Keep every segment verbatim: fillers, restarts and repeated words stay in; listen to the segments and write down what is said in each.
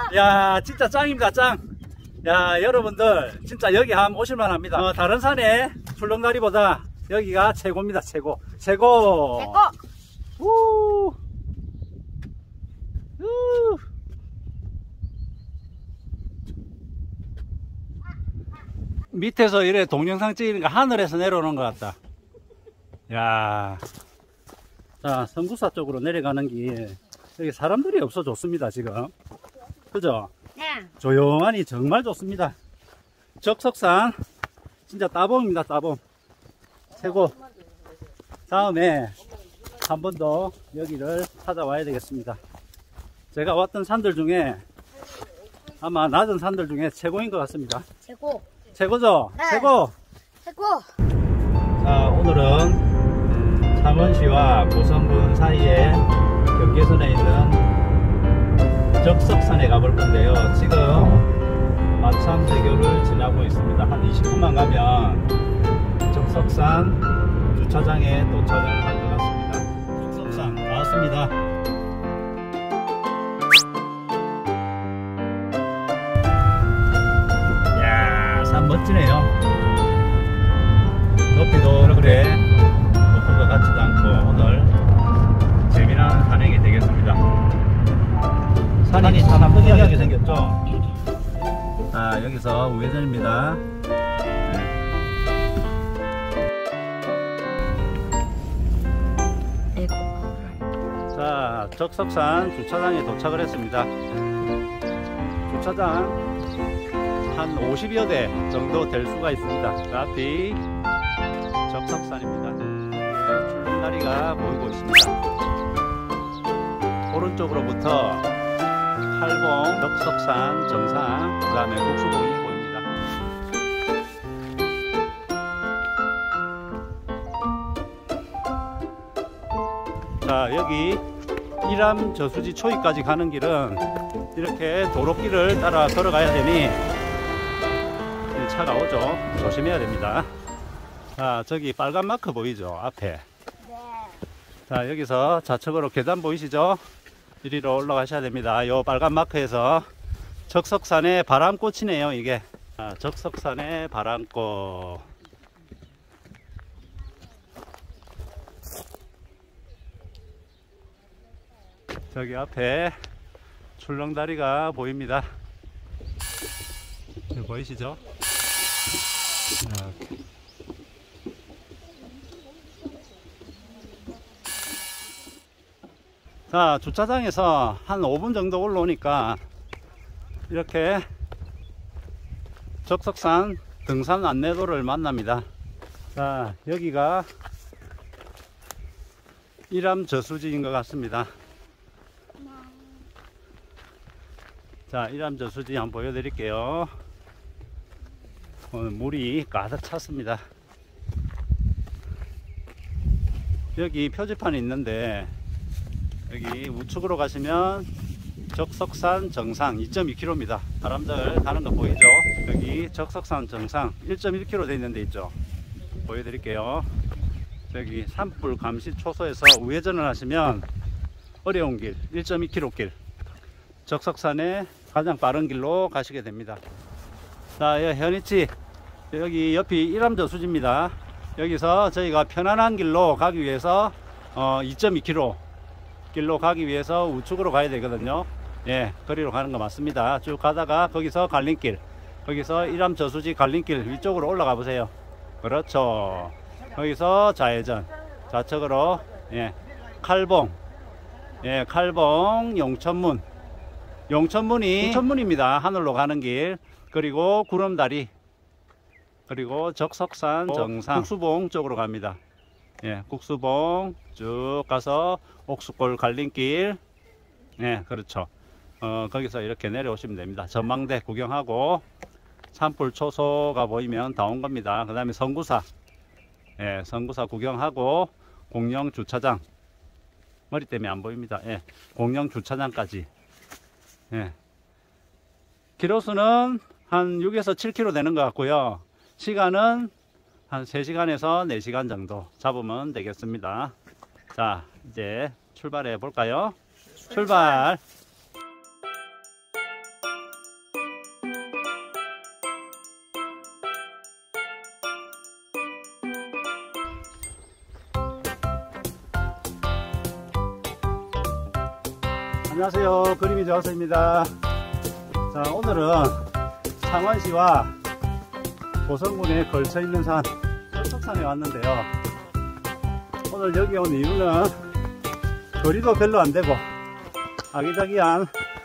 야, 진짜 짱입니다, 짱. 야, 여러분들 진짜 여기 한번 오실만 합니다. 어, 다른 산에 출렁다리보다 여기가 최고입니다. 최고 최고. 최고. 우. 우. 밑에서 이래 동영상 찍으니까 하늘에서 내려오는 것 같다. 야, 자, 성구사 쪽으로 내려가는 길, 여기 사람들이 없어 좋습니다 지금. 그죠? 네. 조용하니 정말 좋습니다. 적석산 진짜 따봉입니다. 따봉 최고. 다음에 한 번 더 여기를 찾아와야 되겠습니다. 제가 왔던 산들 중에 아마 낮은 산들 중에 최고인 것 같습니다. 최고. 최고죠? 네. 최고. 최고. 자, 오늘은 창원시와 고성군 사이에 경계선에 있는 적석산에 가볼 건데요. 지금 마창대교를 지나고 있습니다. 한 이십 분만 가면 적석산 주차장에 도착을 할 것 같습니다. 적석산 나왔습니다. 이야, 산 멋지네요. 높이도 그래 높은 것 같지도 않고 오늘 재미난 산행이 되겠습니다. 산이 참 특이하게 생겼죠. 자, 여기서 우회전입니다. 네. 자, 적석산 주차장에 도착을 했습니다. 주차장 한 오십여 대 정도 될 수가 있습니다. 그 앞이 적석산입니다. 출렁다리가 보이고 있습니다. 오른쪽으로부터 팔봉, 적석산 정상, 그 다음에 옥수봉이 보입니다. 자, 여기 이람 저수지 초입까지 가는 길은 이렇게 도로길을 따라 걸어가야 되니 차가 오죠. 조심해야 됩니다. 자, 저기 빨간 마크 보이죠? 앞에. 네. 자, 여기서 좌측으로 계단 보이시죠? 이리로 올라가셔야 됩니다. 요 빨간 마크에서 적석산의 바람꽃이네요, 이게. 자, 적석산의 바람꽃. 저기 앞에 출렁다리가 보입니다. 여기 보이시죠? 이렇게. 자, 주차장에서 한 오 분 정도 올라오니까 이렇게 적석산 등산 안내도를 만납니다. 자, 여기가 이람 저수지인 것 같습니다. 자, 이람 저수지 한번 보여드릴게요. 오늘 물이 가득 찼습니다. 여기 표지판이 있는데 여기 우측으로 가시면 적석산 정상 이 점 이 킬로미터입니다. 사람들 가는 거 보이죠? 여기 적석산 정상 일 점 일 킬로미터 돼 있는 데 있죠? 보여드릴게요. 여기 산불 감시 초소에서 우회전을 하시면 어려운 길 일 점 이 킬로미터 길 적석산의 가장 빠른 길로 가시게 됩니다. 자, 여기 현이치 여기 옆이 이람 저수지입니다. 여기서 저희가 편안한 길로 가기 위해서 어, 이 점 이 킬로미터 길로 가기 위해서 우측으로 가야 되거든요. 예, 거리로 가는 거 맞습니다. 쭉 가다가 거기서 갈림길, 거기서 이람 저수지 갈림길 위쪽으로 올라가 보세요. 그렇죠. 거기서 좌회전, 좌측으로, 예, 칼봉, 예, 칼봉, 용천문, 용천문이 용천문입니다. 하늘로 가는 길. 그리고 구름다리, 그리고 적석산 정상, 국수봉 쪽으로 갑니다. 예, 국수봉 쭉 가서 옥수골 갈림길, 예, 그렇죠. 어, 거기서 이렇게 내려오시면 됩니다. 전망대 구경하고 산불 초소가 보이면 다 온 겁니다. 그 다음에 성구사, 예, 성구사 구경하고 공영 주차장, 머리 때문에 안 보입니다. 예, 공영 주차장까지. 예, 키로수는 한 육에서 칠 킬로미터 되는 것 같고요. 시간은 한 세 시간에서 네 시간 정도 잡으면 되겠습니다. 자, 이제 출발해 볼까요? 출발! 안녕하세요. 그림이 좋아서입니다. 자, 오늘은 창원시와 보성군에 걸쳐있는 산 척석산에 왔는데요. 오늘 여기 온 이유는 거리도 별로 안되고 아기자기한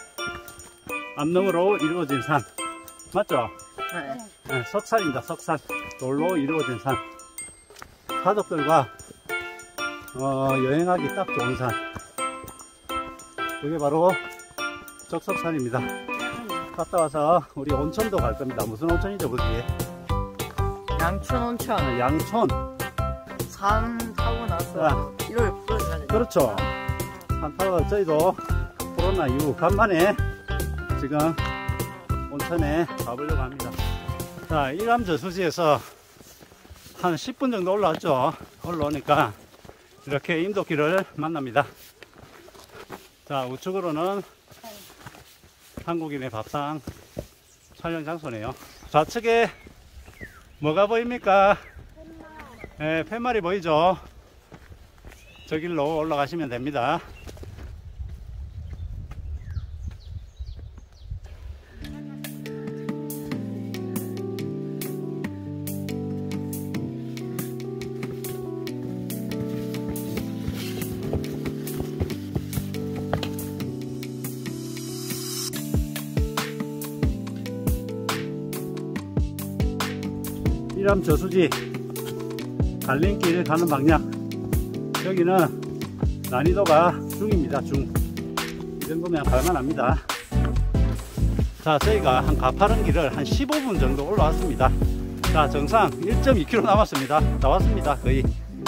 암릉으로 이루어진 산 맞죠? 네. 네, 석산입니다. 석산 돌로 이루어진 산, 가족들과 어, 여행하기 딱 좋은 산, 그게 바로 적석산입니다. 갔다 와서 우리 온천도 갈 겁니다. 무슨 온천이죠 거기? 양천 온천. 아, 양촌. 산 타고 나서 아, 이걸 풀어줘야 돼. 그렇죠. 산 타고 저희도 코로나 이후 간만에 지금 온천에 가보려고 합니다. 자, 일암저수지에서 한 십 분 정도 올라왔죠. 올라오니까 이렇게 임도길을 만납니다. 자, 우측으로는 한국인의 밥상 촬영 장소네요. 좌측에 뭐가 보입니까? 네, 팻말이 보이죠? 저 길로 올라가시면 됩니다. 일암저수지 갈림길 가는 방향, 여기는 난이도가 중입니다. 중. 이 정도면 갈만합니다. 자, 저희가 한 가파른 길을 한 십오 분 정도 올라왔습니다. 자, 정상 일 점 이 킬로미터 남았습니다. 나왔습니다. 거의.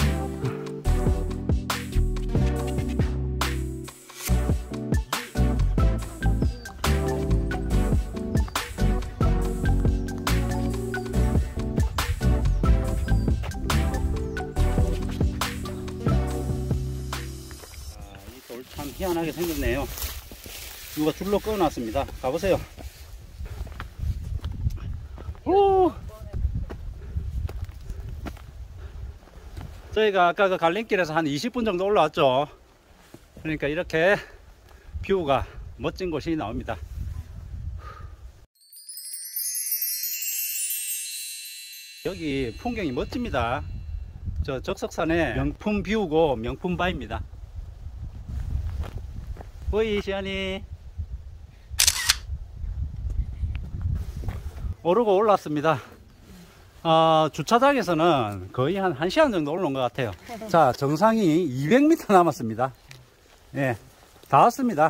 참 희한하게 생겼네요. 누가 줄로 꺼놨습니다. 가보세요. 오! 저희가 아까 그 갈림길에서 한 이십 분 정도 올라왔죠. 그러니까 이렇게 뷰가 멋진 곳이 나옵니다. 여기 풍경이 멋집니다. 저 적석산의 명품 뷰고 명품 바입니다. 보이 시안이 오르고 올랐습니다. 어, 주차장에서는 거의 한 1시간 정도 올라온 것 같아요. 자, 정상이 이백 미터 남았습니다. 예, 다 왔습니다.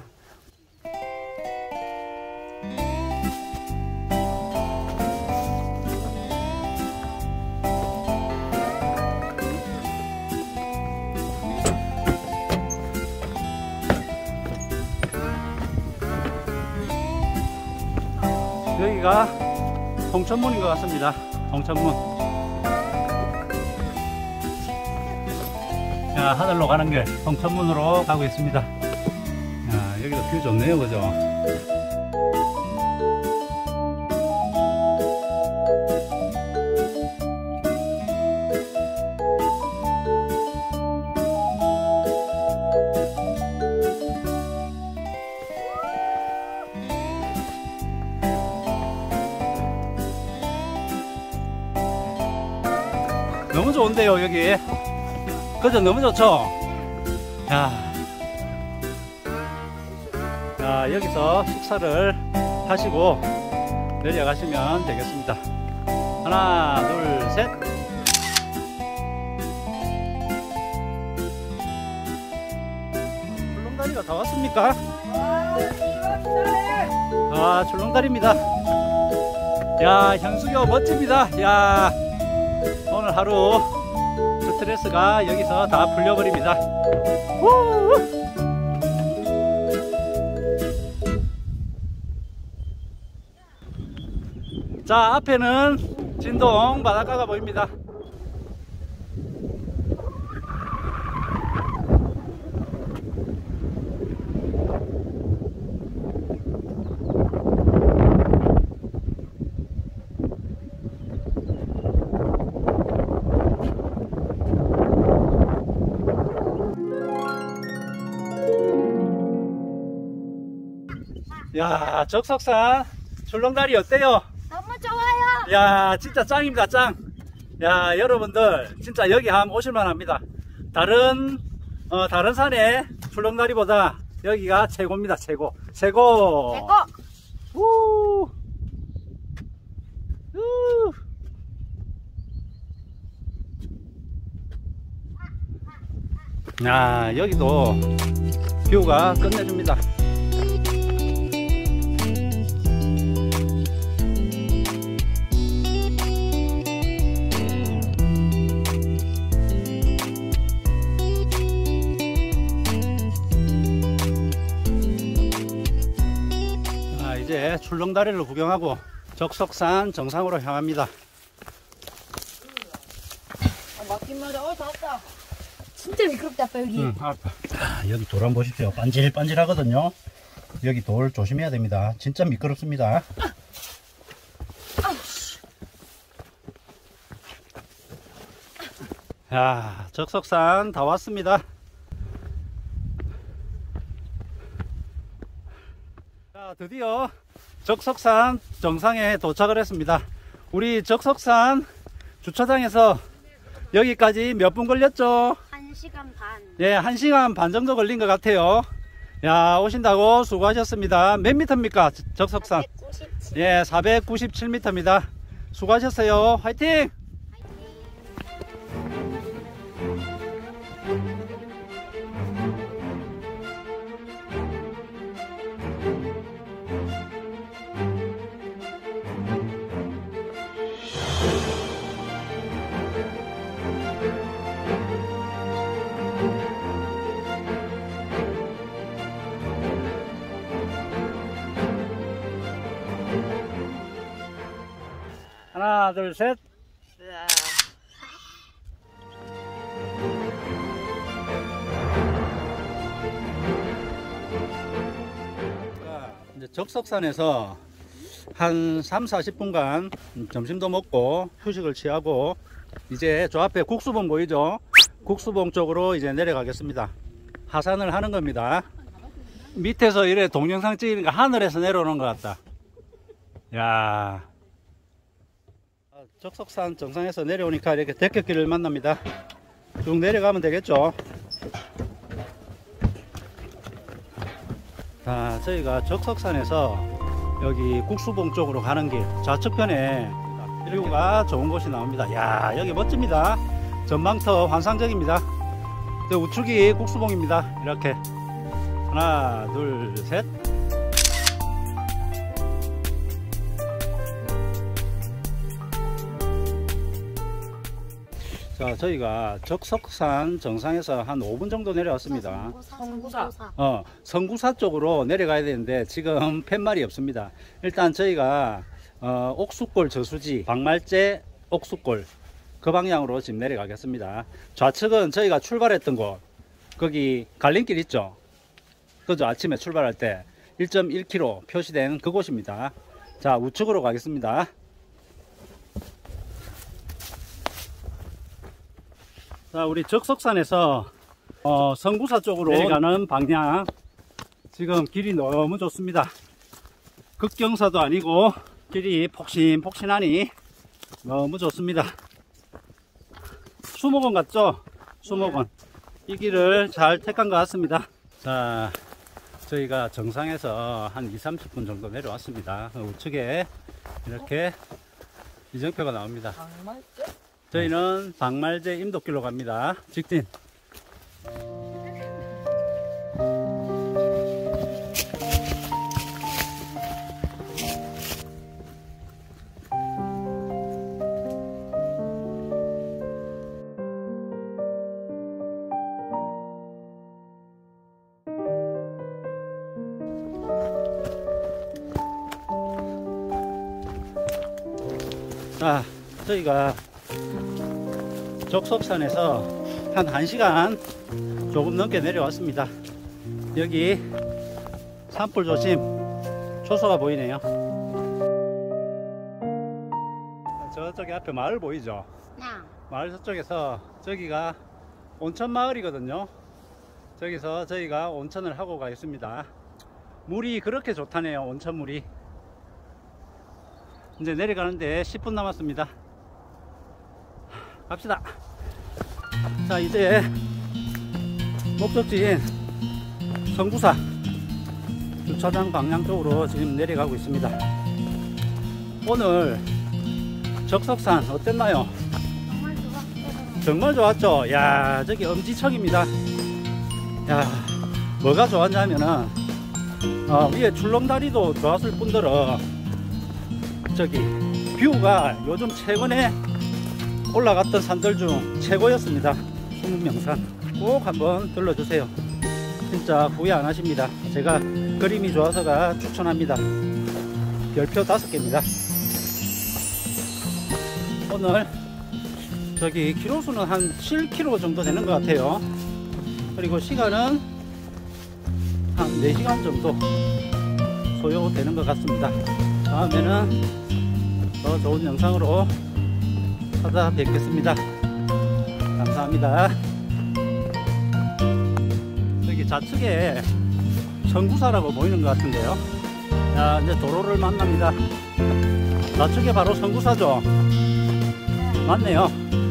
여기가 홍천문인 것 같습니다. 홍천문. 자, 하늘로 가는 길 홍천문으로 가고 있습니다. 야, 여기도 뷰 좋네요, 그죠? 너무 좋은데요, 여기. 그죠? 너무 좋죠? 야. 자, 여기서 식사를 하시고 내려가시면 되겠습니다. 하나, 둘, 셋. 출렁다리가 다 왔습니까? 아, 출렁다리입니다. 야, 현수교 멋집니다. 야. 오늘 하루 스트레스가 여기서 다 풀려버립니다. 우! 자, 앞에는 진동 바닷가가 보입니다. 야, 적석산 출렁다리 어때요? 너무 좋아요. 야, 진짜 짱입니다, 짱. 야, 여러분들 진짜 여기 한번 오실만 합니다. 다른 어, 다른 산에 출렁다리보다 여기가 최고입니다. 최고 최고. 최고. 우. 우. 야, 여기도 뷰가 끝내줍니다. 이제 출렁다리를 구경하고 적석산 정상으로 향합니다. 아, 맞긴 맞아. 어, 다 왔다. 진짜 미끄럽다 아빠 여기. 응, 아, 여기 돌 한번 보십시오. 반질반질 하거든요. 여기 돌 조심해야 됩니다. 진짜 미끄럽습니다. 야, 적석산 다 왔습니다. 자, 드디어 적석산 정상에 도착을 했습니다. 우리 적석산 주차장에서 여기까지 몇 분 걸렸죠? 한 시간 반. 예, 한 시간 반 정도 걸린 것 같아요. 야, 오신다고 수고하셨습니다. 몇 미터입니까? 적석산? 사백구십칠. 예, 사백구십칠 미터입니다. 수고하셨어요. 화이팅! 하나, 둘, 셋. 으아. 이제 적석산에서 한 삼, 사십 분간 점심도 먹고 휴식을 취하고 이제 저 앞에 국수봉 보이죠? 국수봉 쪽으로 이제 내려가겠습니다. 하산을 하는 겁니다. 밑에서 이래 동영상 찍으니까 하늘에서 내려오는 것 같다. 야, 적석산 정상에서 내려오니까 이렇게 대격길을 만납니다. 쭉 내려가면 되겠죠. 자, 저희가 적석산에서 여기 국수봉 쪽으로 가는 길 좌측편에 뷰가 좋은 곳이 나옵니다. 야, 여기 멋집니다. 전망터 환상적입니다. 저 우측이 국수봉입니다. 이렇게 하나, 둘, 셋. 자, 저희가 적석산 정상에서 한 오 분 정도 내려왔습니다. 성구사. 어, 성구사 쪽으로 내려가야 되는데 지금 팻말이 없습니다. 일단 저희가 어, 옥수골 저수지 박말제 옥수골 그 방향으로 지금 내려가겠습니다. 좌측은 저희가 출발했던 곳, 거기 갈림길 있죠? 그죠? 아침에 출발할 때 일 점 일 킬로미터 표시된 그곳입니다. 자, 우측으로 가겠습니다. 자, 우리 적석산에서 어, 성구사 쪽으로 내려가는 방향, 지금 길이 너무 좋습니다. 급경사도 아니고 길이 폭신폭신하니 너무 좋습니다. 수목원 같죠? 수목원. 이 길을 잘 택한 것 같습니다. 자, 저희가 정상에서 한 이, 삼십 분 정도 내려왔습니다. 우측에 이렇게 이정표가 나옵니다. 박말제? 저희는 박말제 임도길로 갑니다. 직진. 자, 저희가 적석산에서 한 1시간 조금 넘게 내려왔습니다. 여기 산불 조심, 초소가 보이네요. 저쪽에 앞에 마을 보이죠? 네. 마을 저쪽에서 저기가 온천 마을이거든요. 저기서 저희가 온천을 하고 가겠습니다. 물이 그렇게 좋다네요. 온천물이. 이제 내려가는데 십 분 남았습니다. 갑시다. 자, 이제 목적지인 성구사 주차장 방향 쪽으로 지금 내려가고 있습니다. 오늘 적석산 어땠나요? 정말 좋았어요. 정말 좋았죠. 야, 저기 엄지척입니다. 야, 뭐가 좋았냐면은 어, 위에 출렁다리도 좋았을 뿐더러 저기 뷰가 요즘 최근에 올라갔던 산들 중 최고였습니다. 수문명산 꼭 한번 들러주세요. 진짜 후회 안 하십니다. 제가 그림이 좋아서가 추천합니다. 별표 다섯 개입니다. 오늘 저기 키로수는 한 칠 킬로미터 정도 되는 것 같아요. 그리고 시간은 한 네 시간 정도 소요되는 것 같습니다. 다음에는 더 좋은 영상으로 찾아뵙겠습니다. 감사합니다. 여기 좌측에 성구사라고 보이는 것 같은데요. 자, 이제 도로를 만납니다. 좌측에 바로 성구사죠. 맞네요.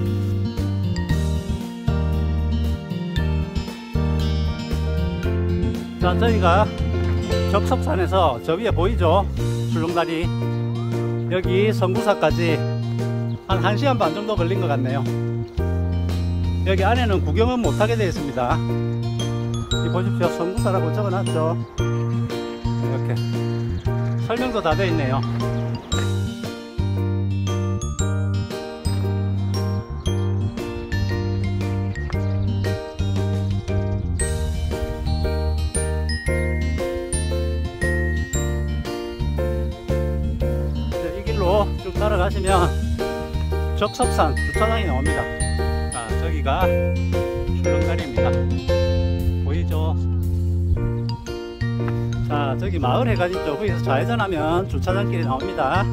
자, 저희가 적석산에서 저 위에 보이죠? 출렁다리. 여기 성구사까지 한 1 시간 반 정도 걸린 것 같네요. 여기 안에는 구경은 못하게 되어 있습니다. 이 보십시오. 성구사라고 적어놨죠. 이렇게 설명도 다 되어 있네요. 이 길로 쭉 따라가시면 적석산 주차장이 나옵니다. 아, 저기가 출렁다리입니다. 보이죠? 자, 저기 마을 해가 있죠. 거기서 좌회전하면 주차장길이 나옵니다.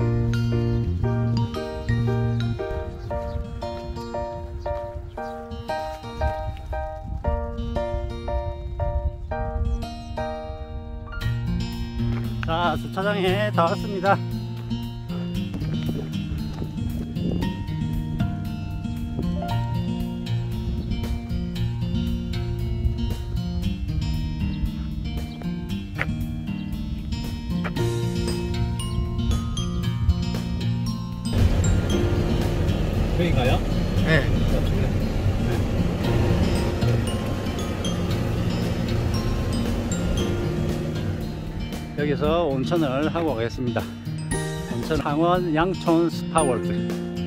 자, 주차장에 다 왔습니다. 여기가요? 네. 여기서 온천을 하고 가겠습니다. 온천 항원 양촌 스파월드.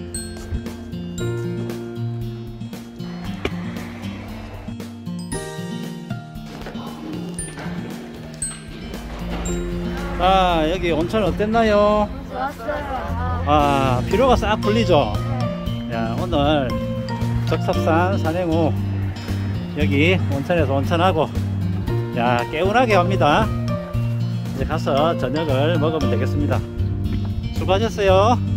아, 여기 온천 어땠나요? 좋았어요. 아, 피로가 싹 풀리죠? 야, 오늘 적석산 산행 후 여기 온천에서 온천하고, 야, 개운하게 갑니다. 이제 가서 저녁을 먹으면 되겠습니다. 수고하셨어요.